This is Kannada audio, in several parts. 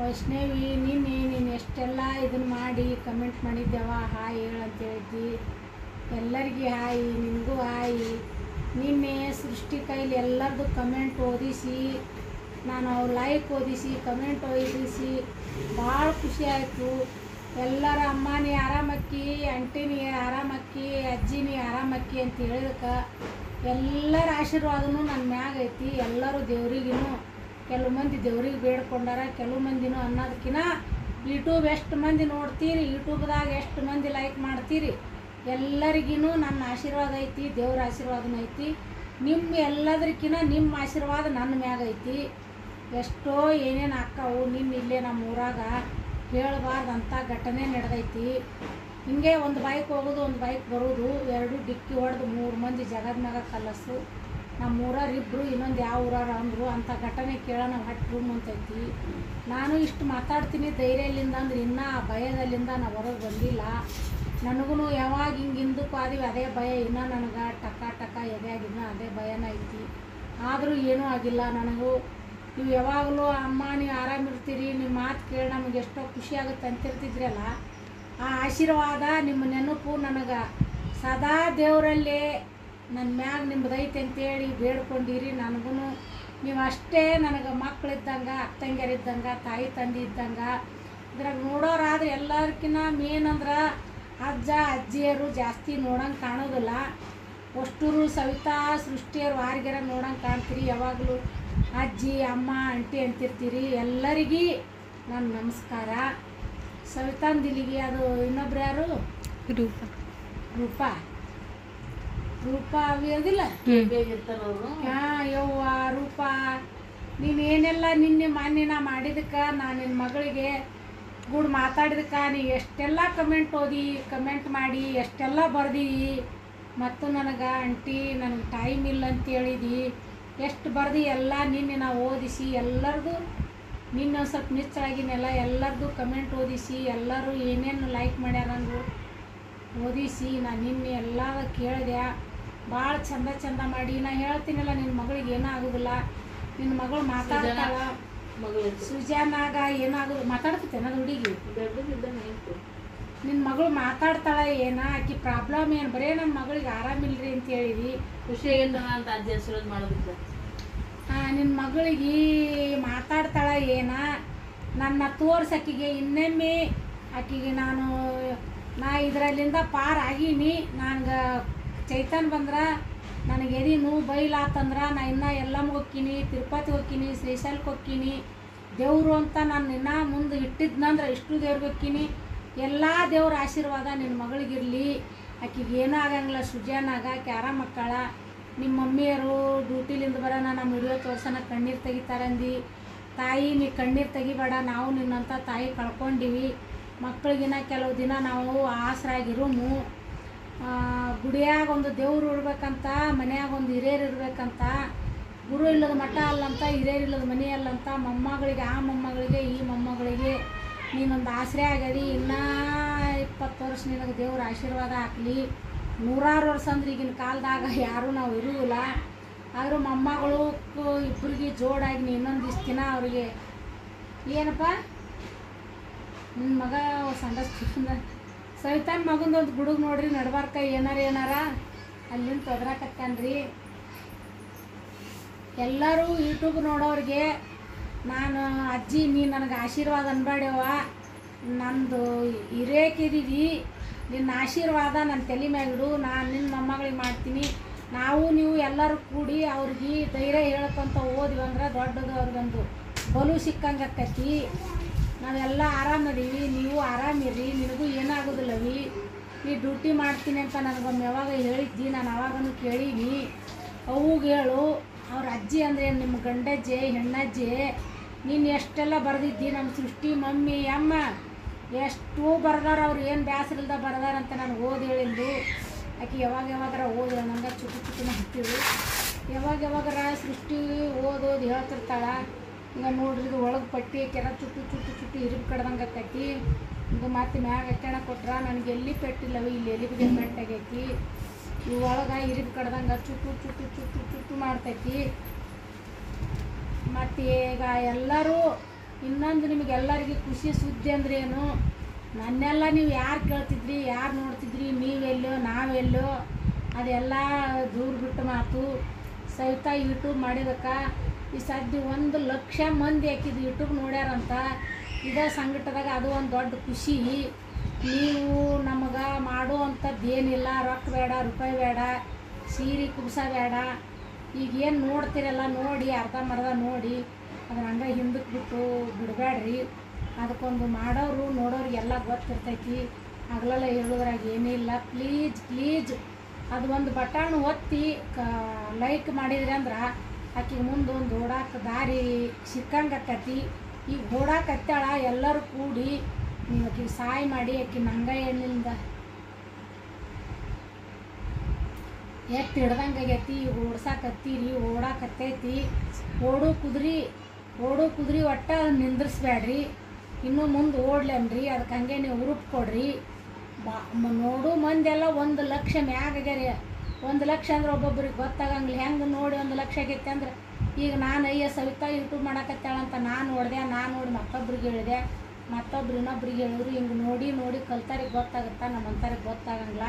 ವೈಷ್ಣವಿ ನೀನು ಎಷ್ಟೆಲ್ಲ ಇದನ್ನು ಮಾಡಿ ಕಮೆಂಟ್ ಮಾಡಿದ್ದೆವ ಹಾಯ್ ಹೇಳು ಅಂತ ಹೇಳಿದ್ದಿ. ಎಲ್ಲರಿಗೆ ಹಾಯ್, ನಿನಗೂ ಹಾಯ್. ನಿನ್ನೆ ಸೃಷ್ಟಿ ಕೈಲಿ ಎಲ್ಲರದು ಕಮೆಂಟ್ ಓದಿಸಿ, ನಾನು ಅವ್ರ ಲೈಕ್ ಓದಿಸಿ ಕಮೆಂಟ್ ಓದಿಸಿ ಭಾಳ ಖುಷಿ ಆಯಿತು. ಎಲ್ಲರ ಅಮ್ಮ ನೀ ಆರಾಮಕ್ಕಿ, ಆಂಟಿ ನೀ ಆರಾಮಕ್ಕಿ, ಅಜ್ಜಿ ನೀ ಆರಾಮಕ್ಕಿ ಅಂತ ಹೇಳಿದಕ್ಕೆ ಎಲ್ಲರ ಆಶೀರ್ವಾದನೂ ನನ್ನ ಮ್ಯಾಗ ಐತಿ. ಎಲ್ಲರೂ ದೇವ್ರಿಗೂ ಕೆಲವು ಮಂದಿ ದೇವ್ರಿಗೆ ಬೇಡ್ಕೊಂಡಾರ, ಕೆಲವು ಮಂದಿನೂ ಅನ್ನೋದಕ್ಕಿಂತ ಯೂಟ್ಯೂಬ್ ಎಷ್ಟು ಮಂದಿ ನೋಡ್ತೀರಿ, ಯೂಟ್ಯೂಬ್ದಾಗ ಎಷ್ಟು ಮಂದಿ ಲೈಕ್ ಮಾಡ್ತೀರಿ, ಎಲ್ಲರಿಗೂ ನನ್ನ ಆಶೀರ್ವಾದ ಐತಿ, ದೇವ್ರ ಆಶೀರ್ವಾದನೂ ಐತಿ. ನಿಮ್ಮ ಎಲ್ಲದಕ್ಕಿಂತ ನಿಮ್ಮ ಆಶೀರ್ವಾದ ನನ್ನ ಮ್ಯಾಗ ಐತಿ. ಎಷ್ಟೋ ಏನೇನು ಆಕ್ಕಾವು. ಇಲ್ಲೇ ನಮ್ಮ ಊರಾಗ ಹೇಳಬಾರ್ದಂಥ ಘಟನೆ ನಡೆದೈತಿ. ಹಿಂಗೆ ಒಂದು ಬೈಕ್ ಹೋಗೋದು, ಒಂದು ಬೈಕ್ ಬರೋದು, ಎರಡು ಡಿಕ್ಕಿ ಹೊಡೆದು 3 ಮಂದಿ ಜಗದ ಮ್ಯಾಗ ಕಲಸು. ನಮ್ಮ ಊರವ್ರಿಬ್ಬರು ಇನ್ನೊಂದು ಯಾವ ಊರಾರ ಅಂದರು. ಅಂಥ ಘಟನೆ ಕೇಳೋಣ ಹೊಟ್ಟೆ ರೂಮ್ ಅಂತೈತಿ. ನಾನು ಇಷ್ಟು ಮಾತಾಡ್ತೀನಿ ಧೈರ್ಯಲಿಂದ ಅಂದ್ರೆ ಇನ್ನೂ ಆ ಭಯದಲ್ಲಿಂದ ನಾವು ಹೊರಗೆ ಬಂದಿಲ್ಲ. ನನಗೂ ಯಾವಾಗ ಹಿಂಗೆ ಹಿಂದಕ್ಕೆ ಆದಿವಿ ಅದೇ ಭಯ, ಇನ್ನೂ ನನಗೆ ಟಕ ಎದೆಯಾಗಿನ್ನ ಅದೇ ಭಯನ ಐತಿ. ಆದರೂ ಏನೂ ಆಗಿಲ್ಲ ನನಗೂ. ನೀವು ಯಾವಾಗಲೂ ಅಮ್ಮ ನೀವು ಆರಾಮಿರ್ತೀರಿ, ನಿಮ್ಮ ಮಾತು ಕೇಳಿ ನಮಗೆ ಎಷ್ಟೋ ಖುಷಿ ಆಗುತ್ತೆ ಅಂತಿರ್ತಿದ್ರಲ್ಲ, ಆ ಆಶೀರ್ವಾದ ನಿಮ್ಮ ನೆನಪು ನನಗೆ ಸದಾ ದೇವರಲ್ಲೇ ನನ್ನ ಮ್ಯಾಗ ನಿಮ್ಮದೈತೆ ಅಂತೇಳಿ ಬೇಡ್ಕೊಂಡಿರಿ. ನನಗೂ ನೀವು ಅಷ್ಟೇ ನನಗೆ ಮಕ್ಕಳಿದ್ದಂಗೆ, ಅಕ್ಕ ತಂಗಿಯರಿದ್ದಂಗೆ, ತಾಯಿ ತಂದೆ ಇದ್ದಂಗೆ. ಇದ್ರಾಗ ನೋಡೋರಾದ್ರೆ ಎಲ್ಲರಿಗಿನ್ನ ಮೇನ್ ಅಂದ್ರೆ ಅಜ್ಜ ಅಜ್ಜಿಯರು ಜಾಸ್ತಿ ನೋಡೋಂಗೆ ಕಾಣೋದಿಲ್ಲ. ಅಷ್ಟೂರು ಸವಿತಾ ಸೃಷ್ಟಿಯರು ವಾರಿಗೆರ ನೋಡೋಂಗೆ ಕಾಣ್ತೀರಿ. ಯಾವಾಗಲೂ ಅಜ್ಜಿ ಅಮ್ಮ ಆಂಟಿ ಅಂತಿರ್ತೀರಿ. ಎಲ್ಲರಿಗೂ ನನ್ನ ನಮಸ್ಕಾರ. ಸವಿತಾಂದಿಲಿಗೆ ಅದು ಇನ್ನೊಬ್ರು ಯಾರು, ರೂಪಾ ಅವಿ ಅದಿಲ್ಲ, ಹಾಂ ಯವ್ವ ರೂಪಾ, ನೀನೇನೆಲ್ಲ ನಿನ್ನೆ ಮಾನ್ಯನ ಮಾಡಿದಕ್ಕೆ ನಾನು ನಿನ್ನ ಮಗಳಿಗೆ ಗೂಡು ಮಾತಾಡಿದಕ್ಕೆ ನೀ ಎಷ್ಟೆಲ್ಲ ಕಮೆಂಟ್ ಮಾಡಿ ಎಷ್ಟೆಲ್ಲ ಬರ್ದಿ. ಮತ್ತು ನನಗೆ ಆಂಟಿ ನನಗೆ ಟೈಮ್ ಇಲ್ಲ ಅಂತ ಹೇಳಿದಿ, ಎಷ್ಟು ಬರ್ದು ಎಲ್ಲ ನಿನ್ನೆ ನಾವು ಓದಿಸಿ ಎಲ್ಲರದು ನಿನ್ನೆ ಒಂದು ಸ್ವಲ್ಪ ಮಿಸ್ಸಾಗಿನೆಲ್ಲ ಎಲ್ಲರದು ಕಮೆಂಟ್ ಓದಿಸಿ ಎಲ್ಲರೂ ಏನೇನು ಲೈಕ್ ಮಾಡ್ಯಾರಂದ್ರು ಓದಿಸಿ ನಾನು ನಿನ್ನೆ ಎಲ್ಲ ಕೇಳಿದೆ. ಭಾಳ ಚಂದ ಮಾಡಿ ನಾ ಹೇಳ್ತೀನಲ್ಲ, ನಿನ್ನ ಮಗಳಿಗೆ ಏನೂ ಆಗೋದಿಲ್ಲ. ನಿನ್ನ ಮಗಳು ಮಾತಾಡ್ತಾಳ, ಸುಜಾನಾಗ ಏನಾಗೋದು ಮಾತಾಡ್ತೈತೆ ಅದು ಹುಡುಗಿ. ನಿನ್ನ ಮಗಳು ಮಾತಾಡ್ತಾಳ, ಏನ ಆಕಿ ಪ್ರಾಬ್ಲಮ್ ಏನು, ಬರೇ ನನ್ನ ಮಗಳಿಗೆ ಆರಾಮಿಲ್ರಿ ಅಂತ ಹೇಳಿದಿ. ಖುಷಿಯಾಗಿಂದ ಅಂತ ಅಜ್ಜಿ ಆಶೀರ್ವಾದ ಮಾಡೋದಿಲ್ಲ. ನಿನ್ನ ಮಗಳಿಗೆ ಮಾತಾಡ್ತಾಳ ಏನ, ನನ್ನ ತೋರ್ಸಕ್ಕಿಗೆ ಇನ್ನೊಮ್ಮೆ ಆಕಿಗೆ ನಾ ಇದರಲ್ಲಿಂದ ಪಾರ್ ಆಗೀನಿ. ನನಗೆ ಚೈತನ್ ಬಂದ್ರೆ ನನಗೆ ಎದಿ ನೋವು ಬೈಲಾತಂದ್ರೆ ನಾ ಇನ್ನೂ ಎಲ್ಲಮ್ಮ ಹೋಗ್ತೀನಿ, ತಿರುಪತಿ ಹೋಗ್ತೀನಿ, ಶ್ರೀಶೈಲಕ್ಕೆ ಹೋಗ್ತೀನಿ. ದೇವರು ಅಂತ ನಾನು ಇನ್ನೂ ಮುಂದೆ ಇಟ್ಟಿದ್ನಂದ್ರೆ ಇಷ್ಟು ದೇವ್ರಿಗೆ ಹೋಗ್ತೀನಿ. ಎಲ್ಲ ದೇವ್ರ ಆಶೀರ್ವಾದ ನಿನ್ನ ಮಗಳಿಗಿರಲಿ. ಆಕಿಗೆ ಏನೂ ಆಗಂಗಿಲ್ಲ. ಸುಜಾನಾಗ ಆಕೆ ಆರಾಮಕ್ಕಳ. ನಿಮ್ಮ ಮಮ್ಮಿಯರು ಡ್ಯೂಟಿಲಿಂದ ಬರೋಣ ನಮ್ಮ ವಿಡಿಯೋ ತೋರ್ಸೋಣ ಕಣ್ಣೀರು ತೆಗಿತಾರಂದು. ತಾಯಿ ನೀ ಕಣ್ಣೀರು ತೆಗಿಬೇಡ, ನಾವು ನಿನ್ನಂಥ ತಾಯಿ ಕಳ್ಕೊಂಡಿವಿ. ಮಕ್ಕಳಿಗಿನ ಕೆಲವು ದಿನ ನಾವು ಆಸರಾಗಿರುಮು. ಗುಡಿಯಾಗ ಒಂದು ದೇವ್ರು ಇರ್ಬೇಕಂತ, ಮನ್ಯಾಗ ಒಂದು ಹಿರಿಯರು ಇರ್ಬೇಕಂತ. ಗುರು ಇಲ್ಲದ ಮಠ ಅಲ್ಲಂತ, ಹಿರಿಯರು ಇಲ್ಲದ ಮನೆ ಅಲ್ಲಂತ. ಮೊಮ್ಮಗಳಿಗೆ ಆ ಮೊಮ್ಮಗಳಿಗೆ ಈ ಮೊಮ್ಮಗಳಿಗೆ ನೀನೊಂದು ಆಸರೆ ಆಗದಿ. ಇನ್ನೂ 20 ವರ್ಷ ನಿನಗೆ ದೇವ್ರ ಆಶೀರ್ವಾದ ಹಾಕಲಿ. 100 ವರ್ಷ ಅಂದ್ರೆ ಈಗಿನ ಕಾಲದಾಗ ಯಾರೂ ನಾವು ಇರುವುದಿಲ್ಲ. ಆದರೂ ಮೊಮ್ಮಗಳು ಇಬ್ಬರಿಗೆ ಜೋಡಾಗಿ ನೀ ಇನ್ನೊಂದು ಇಷ್ಟು ದಿನ ಅವರಿಗೆ ಏನಪ್ಪ ನಿನ್ನ ಮಗ ಸಂಡಸ್ತಿಂದ ಸವಿತಾನ್ ಮಗಂದೊಂದು ಗುಡುಗ್ ನೋಡ್ರಿ ನಡ್ಬಾರ್ಕ ಏನಾರ ಅಲ್ಲಿಂದ ತೊದ್ರಾಕತ್ತಾನ್ರಿ. ಎಲ್ಲರೂ ಯೂಟ್ಯೂಬ್ ನೋಡೋರಿಗೆ ನಾನು ಅಜ್ಜಿ ನೀ ನನಗೆ ಆಶೀರ್ವಾದ ಅನ್ಬೇಡವ, ನಂದು ಹಿರೇಕಿದೀವಿ, ನಿನ್ನ ಆಶೀರ್ವಾದ ನನ್ನ ತಲೆ ಮ್ಯಾಗಿಡು, ನಾನು ನಿನ್ನ ಮೊಮ್ಮಗಳಿಗೆ ಮಾಡ್ತೀನಿ. ನಾವು ನೀವು ಎಲ್ಲರೂ ಕೂಡಿ ಅವ್ರಿಗೆ ಧೈರ್ಯ ಹೇಳ್ಕೊಂತ ಓದ್ವಿ ಅಂದ್ರೆ ದೊಡ್ಡದು ಅವ್ರಿಗೊಂದು ಬಲು ಸಿಕ್ಕಂಗೆ ಆಕೈತಿ. ನಾವೆಲ್ಲ ಆರಾಮದೀವಿ, ನೀವು ಆರಾಮಿರಿ, ನಿನಗೂ ಏನಾಗೋದಿಲ್ಲವಿ. ನೀ ಡ್ಯೂಟಿ ಮಾಡ್ತೀನಿ ಅಂತ ನನಗೊಮ್ಮೆ ಯಾವಾಗ ಹೇಳಿದ್ದಿ, ನಾನು ಅವಾಗನು ಕೇಳೀನಿ. ಅವುಗೆ ಹೇಳು, ಅವ್ರ ಅಜ್ಜಿ ಅಂದರೆ ನಿಮ್ಮ ಗಂಡಜ್ಜೆ ಹೆಣ್ಣಜ್ಜೆ ನೀನು ಎಷ್ಟೆಲ್ಲ ಬರೆದಿದ್ದಿ. ನಮ್ಮ ಸೃಷ್ಟಿ ಮಮ್ಮಿ ಅಮ್ಮ ಎಷ್ಟು ಬರ್ದಾರ, ಅವ್ರು ಏನು ಬ್ಯಾಸರಿಲ್ದ ಬರ್ದಾರಂತ ನನಗೆ ಓದಿ ಹೇಳಿದ್ದು. ಆಕೆ ಯಾವಾಗಾರ ಓದು ನಂಗೆ ಚುಟುನ ಹತ್ತೀವಿ. ಯಾವಾಗಾರ ಸೃಷ್ಟಿ ಓದೋದು ಹೇಳ್ತಿರ್ತಾಳೆ. ಈಗ ನೋಡ್ರಿ ಇದು ಒಳಗೆ ಪಟ್ಟಿ ಕೆರ ಚುಟ್ಟು ಇರಿಬ್ ಕಡ್ದಂಗೆ ಆಕೈತಿ. ಇದು ಮತ್ತೆ ಮ್ಯಾಗ ಹಾಕ್ಯಣ ಕೊಟ್ರ ನನಗೆ ಎಲ್ಲಿ ಪೆಟ್ಟಿಲ್ಲವಿ, ಇಲ್ಲಿ ಎಲ್ಲಿಗೆ ಪೆಟ್ಟಾಗೈತಿ. ಇವು ಒಳಗೆ ಇರಿಬ್ ಕಡ್ದಂಗೆ ಚುಟ್ಟು ಮಾಡ್ತೈತಿ. ಮತ್ತು ಈಗ ಎಲ್ಲರೂ ಇನ್ನೊಂದು ನಿಮಗೆಲ್ಲರಿಗೆ ಖುಷಿ ಸುದ್ದಿ ಅಂದ್ರೆ ಏನು, ನನ್ನೆಲ್ಲ ನೀವು ಯಾರು ಕೇಳ್ತಿದ್ರಿ, ಯಾರು ನೋಡ್ತಿದ್ರಿ, ನೀವೆಲ್ಲೋ ನಾವೆಲ್ಲೋ, ಅದೆಲ್ಲ ದೂರ ಬಿಟ್ಟು ಮಾತು. ಸವಿತಾ ಯೂಟ್ಯೂಬ್ ಮಾಡಿದಕ್ಕ ಈ ಸದ್ಯ 1,00,000 ಮಂದಿ ಹಾಕಿದ್ದು ಯೂಟ್ಯೂಬ್ ನೋಡ್ಯಾರಂತ. ಇದೇ ಸಂಕಟದಾಗ ಅದು ಒಂದು ದೊಡ್ಡ ಖುಷಿ. ನೀವು ನಮಗೆ ಮಾಡುವಂಥದ್ದು ಏನಿಲ್ಲ, ರೊಕ್ಕ ಬೇಡ, ರೂಪಾಯಿ ಬೇಡ, ಸೀರೆ ಕುಬ್ಸ ಬೇಡ. ಈಗೇನು ನೋಡ್ತೀರಲ್ಲ ನೋಡಿ, ಅರ್ಧಂಬರ್ಧ ನೋಡಿ, ಅದನ್ನ ಹಂಗೆ ಹಿಂದಕ್ಕೆ ಬಿಟ್ಟು ಬಿಡಬೇಡ್ರಿ. ಅದಕ್ಕೊಂದು ಮಾಡೋರು ನೋಡೋರಿಗೆಲ್ಲ ಗೊತ್ತಿರ್ತೈತಿ. ಹಗಲೆಲ್ಲ ಹೇಳೋದ್ರಾಗ ಏನಿಲ್ಲ. ಪ್ಲೀಜ್ ಅದು ಒಂದು ಬಟನ್ ಒತ್ತಿ ಲೈಕ್ ಮಾಡಿದ್ರಿ ಅಂದ್ರೆ ಆಕಿಗೆ ಮುಂದೆ ಒಂದು ಓಡಾಕ ದಾರಿ ಸಿಕ್ಕಂಗತ್ತೈತಿ. ಈಗ ಓಡಾಕತ್ತಾಳ, ಎಲ್ಲರೂ ಕೂಡಿ ನೀವು ಆಕಿಗೆ ಸಹಾಯ ಮಾಡಿ ಆಕಿ ನಂಗ ಎಣ್ಣಿಂದ ಎತ್ತು ಹಿಡ್ದಂಗೆ ಆಗೈತಿ. ಈಗ ಓಡ್ಸಾಕತ್ತೀರಿ, ಓಡಾಕತ್ತೈತಿ. ಓಡು ಕುದುರೆ ಒಟ್ಟ ನಿಂದ್ರಿಸ್ಬೇಡ್ರಿ, ಇನ್ನೂ ಮುಂದೆ ಓಡ್ಲನ್ರಿ. ಅದಕ್ಕೆ ಹಂಗೆ ನೀವು ಹುರುಪ್ ಕೊಡ್ರಿ. ನೋಡು ಮಂದೆಲ್ಲ 1,00,000 ಮ್ಯಾಗ ಆಗ್ಯಾರ. 1,00,000 ಅಂದ್ರೆ ಒಬ್ಬೊಬ್ರಿಗೆ ಗೊತ್ತಾಗಂಗಿಲ್ಲ. ಹೆಂಗೆ ನೋಡಿ 1,00,000 ಆಗೈತೆ ಅಂದ್ರೆ, ಈಗ ನಾನು ಅಯ್ಯ ಸವಿತಾ ಯೂಟ್ಯೂಬ್ ಮಾಡಕತ್ತಾಳಂತ ನಾನು ನೋಡಿದೆ, ನಾನು ನೋಡಿ ಮತ್ತೊಬ್ರಿಗೆ ಹೇಳಿದೆ, ಮತ್ತೊಬ್ರು ಇನ್ನೊಬ್ರಿಗೆ ಹೇಳಿದ್ರು. ಹಿಂಗೆ ನೋಡಿ ಕಲ್ತಾರಿಗೆ ಗೊತ್ತಾಗುತ್ತಾ, ನಮ್ಮಂತಾರಿಗೆ ಗೊತ್ತಾಗಂಗಿಲ್ಲ.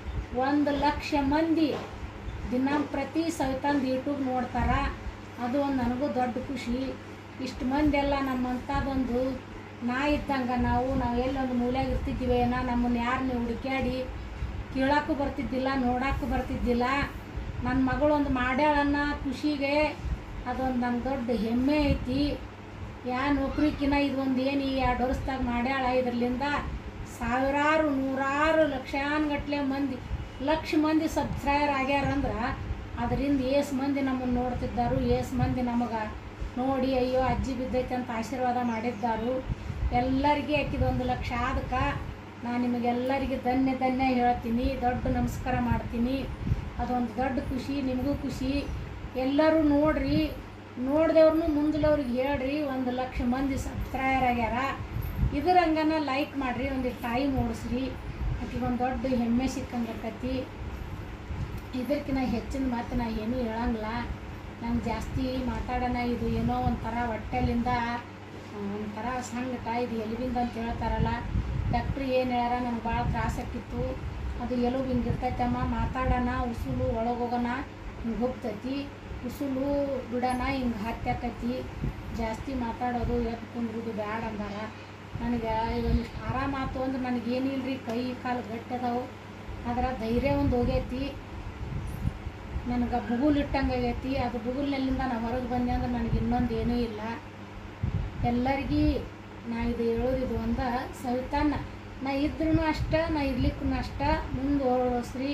1,00,000 ಮಂದಿ ದಿನಂಪ್ರತಿ ಸವಿತಾಂದು ಯೂಟ್ಯೂಬ್ ನೋಡ್ತಾರ. ಅದು ಒಂದು ನನಗೂ ದೊಡ್ಡ ಖುಷಿ. ಇಷ್ಟು ಮಂದಿ ಎಲ್ಲ ನಮ್ಮಂಥದ್ದೊಂದು ನಾ ಇದ್ದಂಗೆ ನಾವು ಎಲ್ಲೊಂದು ಮೂಲೆಯಾಗ ಇರ್ತಿದ್ದೀವಿ ಏನೋ, ನಮ್ಮನ್ನು ಯಾರನ್ನ ಹುಡುಕ್ಯಾಡಿ ಕೇಳೋಕ್ಕೂ ಬರ್ತಿದ್ದಿಲ್ಲ, ನೋಡೋಕ್ಕೂ ಬರ್ತಿದ್ದಿಲ್ಲ. ನನ್ನ ಮಗಳು ಒಂದು ಮಾಡ್ಯಾಳನ್ನ ಖುಷಿಗೆ ಅದೊಂದು ನನ್ನ ದೊಡ್ಡ ಹೆಮ್ಮೆ ಐತಿ. ಯಾ ನೌಕರಿಕಿನ್ನ ಇದೊಂದು ಏನು 2 ವರ್ಷದಾಗ ಮಾಡ್ಯಾಳ. ಇದರಲ್ಲಿಂದ ಸಾವಿರಾರು, ನೂರಾರು, ಲಕ್ಷಾನುಗಟ್ಲೆ ಮಂದಿ, ಲಕ್ಷ ಮಂದಿ ಸಬ್ಸ್ಕ್ರೈಬರ್ ಆಗ್ಯಾರಂದ್ರೆ ಅದರಿಂದ ಏಸು ಮಂದಿ ನಮ್ಮನ್ನು ನೋಡ್ತಿದ್ದಾರು, ಏಸು ಮಂದಿ ನಮಗೆ ನೋಡಿ ಅಯ್ಯೋ ಅಜ್ಜಿ ಬಿದ್ದೈತೆ ಅಂತ ಆಶೀರ್ವಾದ ಮಾಡಿದ್ದಾರು. ಎಲ್ಲರಿಗೆ ಆಕಿದು 1,00,000 ಆದಕ್ಕೆ ನಾನು ನಿಮಗೆಲ್ಲರಿಗೆ ಧನ್ಯ ಹೇಳ್ತೀನಿ, ದೊಡ್ಡ ನಮಸ್ಕಾರ ಮಾಡ್ತೀನಿ. ಅದೊಂದು ದೊಡ್ಡ ಖುಷಿ, ನಿಮಗೂ ಖುಷಿ. ಎಲ್ಲರೂ ನೋಡ್ರಿ, ನೋಡ್ದವ್ರನ್ನೂ ಮುಂದಲವ್ರಿಗೆ ಹೇಳ್ರಿ. 1,00,000 ಮಂದಿ ಸಬ್ಸ್ಕ್ರೈಬರ್ ಆಗ್ಯಾರ. ಇದರಂಗನ ಲೈಕ್ ಮಾಡಿರಿ, ಒಂದು ಟೈಮ್ ಓಡಿಸ್ರಿ. ಆಕಿಗೆ ಒಂದು ದೊಡ್ಡ ಹೆಮ್ಮೆ ಸಿಕ್ಕಂಗಕ್ಕತಿ. ಇದಕ್ಕಿಂತ ಹೆಚ್ಚಿನ ಮಾತು ನಾ ಏನೂ ಹೇಳಂಗಿಲ್ಲ. ನಂಗೆ ಜಾಸ್ತಿ ಮಾತಾಡೋಣ ಇದು ಏನೋ ಒಂಥರ ಹೊಟ್ಟೆಲಿಂದ ಒಂಥರ ಸಂಕಟ, ಇದು ಎಲುಬಿಂದ ಅಂತ ಹೇಳ್ತಾರಲ್ಲ. ಡಾಕ್ಟ್ರು ಏನು ಹೇಳ್ಯಾರ, ನನಗೆ ಭಾಳ ತ್ರಾಸ ಆಕಿತ್ತು. ಅದು ಎಲುಬು ಹಿಂಗೆ ಇರ್ತೈತಮ್ಮ, ಮಾತಾಡೋಣ ಉಸುಲು ಒಳಗೋಗೋಣ ಹಿಂಗೆ ಹೋಗ್ತೈತಿ, ಉಸುಲು ಬಿಡೋಣ ಹಿಂಗೆ ಹತ್ಯಾಕೈತಿ. ಜಾಸ್ತಿ ಮಾತಾಡೋದು ಎದ್ದು ಕುಂದ್ರೋದು ಬ್ಯಾಡ ಅಂದಾರ. ನನಗೆ ಒಂದಿಷ್ಟು ಆರಾಮಾತು ಅಂದ್ರೆ ನನಗೇನಿಲ್ಲ ರೀ, ಕೈ ಕಾಲು ಗಟ್ಟಿ ಅದಾವು. ಅದರ ಧೈರ್ಯ ಒಂದು ಹೋಗೈತಿ. ನನಗೆ ಬುಗುಲ್ ಇಟ್ಟಂಗೆ ಆಗೈತಿ. ಅದು ಬುಗುಲ್ನಲ್ಲಿಂದ ನಾನು ಹೊರಗೆ ಬಂದೆ ಅಂದ್ರೆ ನನಗೆ ಇನ್ನೊಂದು ಏನೂ ಇಲ್ಲ. ಎಲ್ಲರಿಗೂ ನಾ ಇದು ಹೇಳೋದಿದು ಒಂದು ಸವಿತಾನ ನಾ ಇದ್ರೂ ಅಷ್ಟ, ನಾ ಇರ್ಲಿಕ್ಕೂ ಅಷ್ಟ. ಮುಂದೆ ಓಡಿಸ್ರಿ,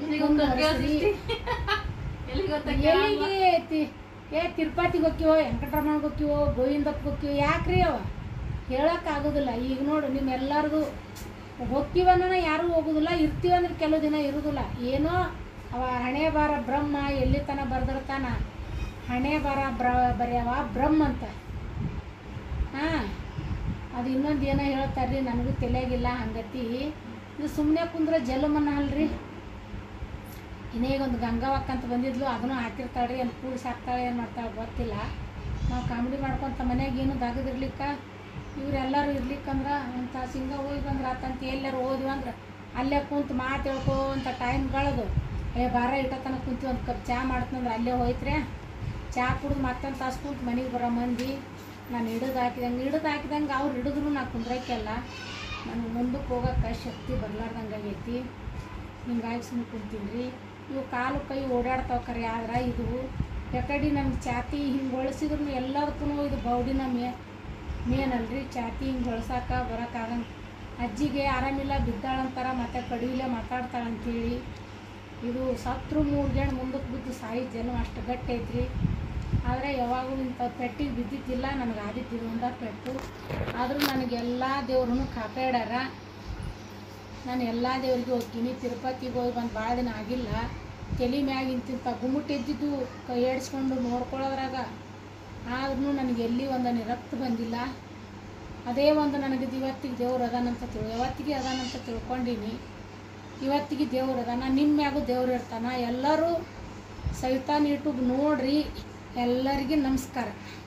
ಎಲ್ಲಿಗೆ ಐತಿ. ತಿರುಪತಿಗೆ ಹೋಗ್ತೀವೋ, ವೆಂಕಟರಮಣಗೆ ಹೋಗ್ತೀವೋ, ಗೋವಿಂದಕ್ಕೆ ಹೋಗ್ತೀವೋ, ಯಾಕ್ರಿ ಅವ ಹೇಳೋಕ್ಕಾಗೋದಿಲ್ಲ. ಈಗ ನೋಡು ನಿಮ್ಮೆಲ್ಲರಿಗೂ ಹೋಗ್ತೀವನ್ನ ಯಾರೂ ಹೋಗೋದಿಲ್ಲ, ಇರ್ತೀವಂದ್ರೆ ಕೆಲವು ದಿನ ಇರೋದಿಲ್ಲ. ಏನೋ ಅವ ಹಣೆ ಬಾರ ಬ್ರಹ್ಮ ಎಲ್ಲಿ ತನ ಬರ್ದಿರ್ತಾನ, ಹಣೆ ಬಾರ ಬರೆಯವ ಬ್ರಹ್ಮ ಅಂತ. ಹಾಂ, ಅದು ಇನ್ನೊಂದು ಏನೋ ಹೇಳ್ತಾರೆ ರೀ, ನನಗೂ ತಿಳಿಯಾಗಿಲ್ಲ. ಹಂಗತಿ ಇದು ಸುಮ್ಮನೆ ಕುಂದ್ರೆ ಜಲಮನ್ನ ಅಲ್ರಿ. ಇನ್ನೇಗೊಂದು ಗಂಗಾವಕ್ಕ ಅಂತ ಬಂದಿದ್ಲು, ಅದನ್ನು ಹಾಕಿರ್ತಾಳೆ, ಅಲ್ಲಿ ಕೂಡಿಸಿ ಹಾಕ್ತಾಳೆ, ಏನು ಮಾಡ್ತಾಳೆ ಗೊತ್ತಿಲ್ಲ. ನಾವು ಕಾಮಿಡಿ ಮಾಡ್ಕೊತ ಮನ್ಯಾಗ ಏನು ದಾಗದಿರ್ಲಿಕ್ಕೆ, ಇವರೆಲ್ಲರೂ ಇರ್ಲಿಕ್ಕಂದ್ರೆ ಅಂತ ಸಿಂಗ ಹೋಗಿ ಬಂದ್ರೆ ಆತಂತ. ಎಲ್ಲರೂ ಹೋದ್ವಿ ಅಂದ್ರೆ ಅಲ್ಲೇ ಕುಂತು ಮಾತು ಹೇಳ್ಕೊಂತ ಟೈಮ್ ಕಳೆದು ಬಾರ ಇಟ್ಟತನ ಕುಂತು ಒಂದು ಕಪ್ ಚಹಾ ಮಾಡ್ತಂದ್ರೆ ಅಲ್ಲೇ ಹೋಯ್ತ್ರೆ. ಚಹಾ ಕುಡಿದು ಮತ್ತೊಂದು ತಾಸು ಕುಂತು ಮನೆಗೆ ಬರೋ ಮಂದಿ. ನಾನು ಹಿಡಿದು ಹಾಕಿದಂಗೆ ಅವ್ರು ಹಿಡಿದ್ರು ನಾ ಕುಂದ್ರಕ್ಕೆಲ್ಲ ನನಗೆ ಮುಂದಕ್ಕೆ ಹೋಗೋಕ್ಕೆ ಶಕ್ತಿ ಬರ್ಲಾರ್ದಂಗೆ ಆಗೈತಿ. ಹಿಂಗಾಗಿ ಸುಮ್ಮನೆ ಕುಂತೀನಿ ರೀ. ಇವು ಕಾಲು ಕೈ ಓಡಾಡ್ತಾವೆ ಕರೆ, ಆದ್ರೆ ಇದು ಯಾಕಡೆ ನಮ್ಮ ಛಾತಿ ಹಿಂಗೆ ಹೊಳಿಸಿದ್ರು ಎಲ್ಲದಕ್ಕೂ ಇದು ಬೌಡಿನ ಮೇನ್ ಅಲ್ರಿ. ಛಾತಿ ಹಿಂಗೆ ಹೊಳ್ಸಕ್ಕೆ ಬರೋಕ್ಕಾಗಂಗೆ. ಅಜ್ಜಿಗೆ ಆರಾಮಿಲ್ಲ, ಬಿದ್ದಾಳಂತಾರ, ಮತ್ತೆ ಕಡಿಲೆ ಮಾತಾಡ್ತಾಳಂತೇಳಿ. ಇದು ಸತ್ರು 3 ಜನ ಮುಂದಕ್ಕೆ ಬಿದ್ದು ಸಾಯಿ ಜನ ಅಷ್ಟು ಗಟ್ಟಿ ಐತ್ರಿ. ಆದರೆ ಯಾವಾಗಲೂ ಇಂಥ ಪೆಟ್ಟಿಗೆ ಬಿದ್ದಿದ್ದಿಲ್ಲ, ನನಗೆ ಆದಿದ್ದಿದ್ದು ಒಂದ ಪೆಟ್ಟು. ಆದರೂ ನನಗೆಲ್ಲ ದೇವ್ರೂ ಕಾಪಾಡ್ಯಾರ. ನಾನು ಎಲ್ಲ ದೇವ್ರಿಗೆ ಹೋಗ್ತೀನಿ. ತಿರುಪತಿಗೆ ಹೋಗಿ ಬಂದು ಭಾಳ ದಿನ ಆಗಿಲ್ಲ. ತಲೆ ಮ್ಯಾಗ ಇಂತಿಂಥ ಗುಮ್ಮುಟ್ಟು ಎದ್ದಿದ್ದು ಕೈ ಆಡಿಸ್ಕೊಂಡು ನೋಡ್ಕೊಳ್ಳೋದ್ರಾಗ. ಆದ್ರೂ ನನಗೆ ಎಲ್ಲಿ ಒಂದು ರಕ್ತ ಬಂದಿಲ್ಲ. ಅದೇ ಒಂದು ನನಗೆ ಇವತ್ತಿಗೆ ದೇವ್ರು ಅದಾನಂತ ಯಾವತ್ತಿಗೆ ಅದಾನಂತ ತಿಳ್ಕೊಂಡೀನಿ. ಇವತ್ತಿಗೆ ದೇವ್ರು ಅದಾನ, ನಿಮ್ಮ ಮ್ಯಾಗೂ ದೇವ್ರು ಇರ್ತಾನ. ಎಲ್ಲರೂ ಸವಿತಾನ ಯೂಟ್ಯೂಬ್ ನೋಡ್ರಿ. ಎಲ್ಲರಿಗೂ ನಮಸ್ಕಾರ.